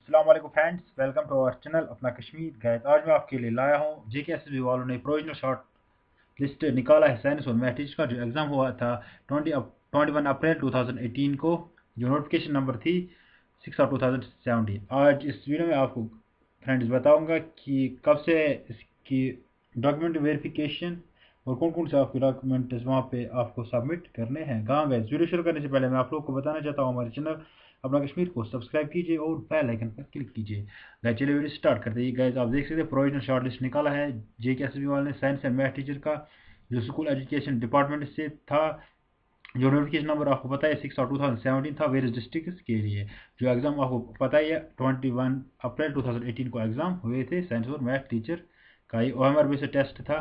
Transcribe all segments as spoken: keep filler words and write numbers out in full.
अस्सलाम वालेकुम friends, welcome to our channel अपना कश्मीर गाइस। आज मैं आपके लिए लाया हूँ जेकेएसएसबी वालों ने प्रोविजनल शॉर्ट लिस्ट निकाला है साइंस और मैथमेटिक्स का, जो एग्ज़ाम हुआ था twenty twenty one April two thousand eighteen को, जो नोटिफिकेशन नंबर थी six of two thousand seventeen. आज इस वीडियो में आपको फ्रेंड्स बताऊंगा कि कब से इसकी डॉक्यूमेंट वेरिफिकेशन और कौन कौन से आपके डॉक्यूमेंट्स वहाँ पे आपको सबमिट करने हैं। कहाँ गए वीडियो शुरू करने से पहले मैं आप लोगों को बताना चाहता हूँ, हमारे चैनल अपना कश्मीर को सब्सक्राइब कीजिए और बेल आइकन पर क्लिक कीजिए। गाइस चलिए वीडियो स्टार्ट करते हैं। गाइस आप देख सकते हैं प्रोविजनल शॉर्टलिस्ट निकाला है जेकेएसएसबी वाले ने साइंस एंड मैथ टीचर का, जो स्कूल एजुकेशन डिपार्टमेंट से था। जो नोटिफिकेशन नंबर आपको पता है सिक्स और टू थाउजेंड सेवेंटीन था वेरियस डिस्ट्रिक्ट के लिए। जो एग्जाम आपको पता ही है twenty one April two thousand eighteen को एग्जाम हुए थे साइंस और मैथ टीचर का। ये ओएमआर बेस्ड टेस्ट था।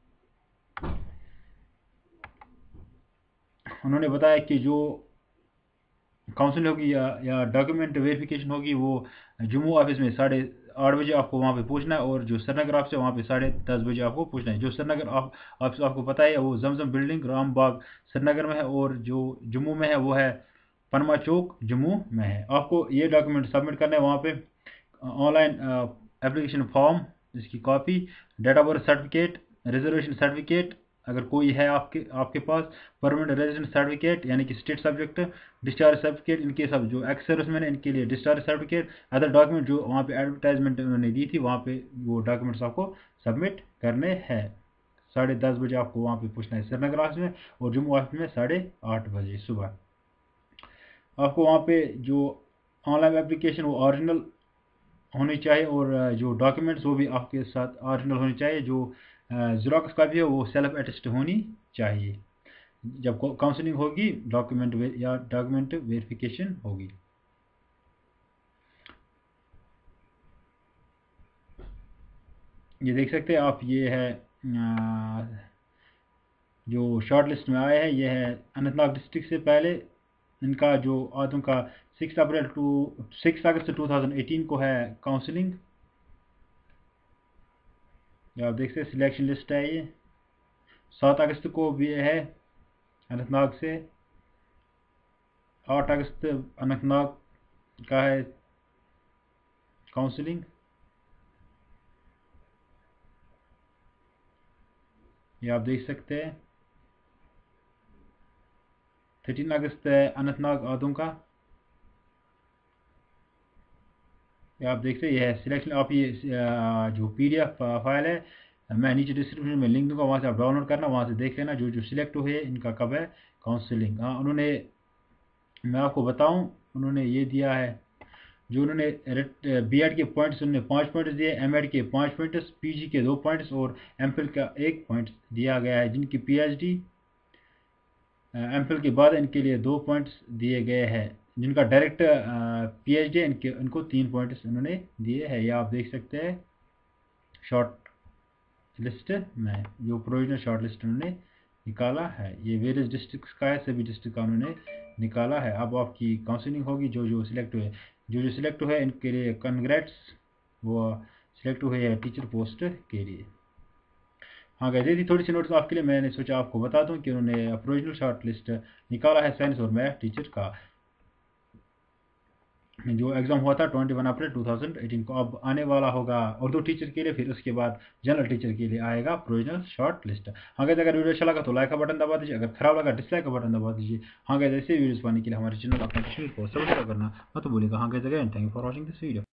उन्होंने बताया कि जो काउंसिल होगी या या डॉक्यूमेंट वेरिफिकेशन होगी वो जम्मू ऑफिस में साढ़े आठ बजे आपको वहाँ पे पूछना है, और जो श्रीनगर ऑफिस है वहाँ पे साढ़े दस बजे आपको पूछना है। जो श्रीनगर ऑफिस आपको पता है वो जमजम बिल्डिंग राम बाग श्रीनगर में है, और जो जम्मू में है वो है पनमा चौक जम्मू में है। आपको ये डॉक्यूमेंट सबमिट करना है वहाँ पे। ऑनलाइन एप्लीकेशन फॉर्म, इसकी copy, date of birth certificate, reservation certificate अगर कोई है आपके आपके पास, परमानेंट रेजिडेंट सर्टिफिकेट यानी कि स्टेट सब्जेक्ट, डिस्चार्ज सर्टिफिकेट इनके सब जो एक्स सर्विसमैन इनके लिए डिस्चार्ज सर्टिफिकेट, अदर डॉक्यूमेंट जो वहाँ पे एडवर्टाइजमेंट उन्होंने दी थी वहाँ पे वो डॉक्यूमेंट्स आपको सबमिट करने हैं। साढ़े दस बजे आपको वहाँ पे पूछना है श्रीनगर ऑफिस में, और जम्मू ऑफिस में साढ़े आठ बजे सुबह। आपको वहाँ पे जो ऑनलाइन एप्लीकेशन वो ओरिजिनल होनी चाहिए, और जो डॉक्यूमेंट्स वो भी आपके साथ ओरिजिनल होनी चाहिए। जो ज़ेरॉक्स कॉपी है वो सेल्फ अटेस्ट होनी चाहिए। जब काउंसलिंग होगी डॉक्यूमेंट या डॉक्यूमेंट वेरिफिकेशन होगी। ये देख सकते हैं आप, ये है आ, जो शॉर्ट लिस्ट में आया है, ये है अनंतनाग डिस्ट्रिक्ट से पहले इनका जो आदम का six April to six August two thousand eighteen को है काउंसलिंग। आप देख सकते हैं सिलेक्शन लिस्ट है ये। सात अगस्त को भी है अनंतनाग से। आठ अगस्त अनंतनाग का है काउंसलिंग। ये आप देख सकते हैं। थर्टीन अगस्त है अनंतनाग आदम का। ये आप देखते हैं, ये है सिलेक्शन। आप ये जो पीडीएफ फाइल है मैं नीचे डिस्क्रिप्शन में लिंक दूंगा, वहाँ से आप डाउनलोड करना, वहाँ से देख लेना जो जो सिलेक्ट हुए इनका कब है काउंसलिंग। हाँ उन्होंने, मैं आपको बताऊं, उन्होंने ये दिया है जो उन्होंने बी एड के पॉइंट्स उन्होंने पाँच पॉइंट्स दिए, एम एड के पाँच पॉइंट्स, पीजी के दो पॉइंट्स और एम फिल का एक पॉइंट दिया गया है। जिनकी पीएचडी एम फिल के बाद इनके लिए दो पॉइंट्स दिए गए हैं। जिनका डायरेक्ट पीएचडी इनके इनको तीन पॉइंट्स उन्होंने दिए हैं। ये आप देख सकते हैं शॉर्ट लिस्ट में जो प्रोविजनल शॉर्ट लिस्ट उन्होंने निकाला है। ये वेरियस डिस्ट्रिक्ट्स का है, सभी डिस्ट्रिक्ट का उन्होंने निकाला है। अब आपकी काउंसलिंग होगी। जो जो सिलेक्ट हुए जो जो सिलेक्ट हुए इनके लिए कंग्रेट्स, वो सिलेक्ट हुए हैं टीचर पोस्ट के लिए। हाँ गए थी थोड़ी सी नोट्स आपके लिए, मैंने सोचा आपको बता दूं कि उन्होंने प्रोविजनल शॉर्ट लिस्ट निकाला है साइंस और मैथ टीचर का, जो एग्जाम हुआ था twenty one April two thousand eighteen को। अब आने वाला होगा उर्दू टीचर के लिए, फिर उसके बाद जनरल टीचर के लिए आएगा प्रोविजनल शॉर्ट लिस्ट। हाँ गए अगर वीडियो अच्छा लगा तो लाइक का बटन दबा दीजिए, अगर खराब लगा डिसलाइक का बटन दबा दीजिए। हाँ गए ऐसे वीडियोस पाने के लिए हमारे चैनल अपने कश्मीर को सब्सक्राइब करना मत भूलिएगा। हाँ गए again thank you for watching this video.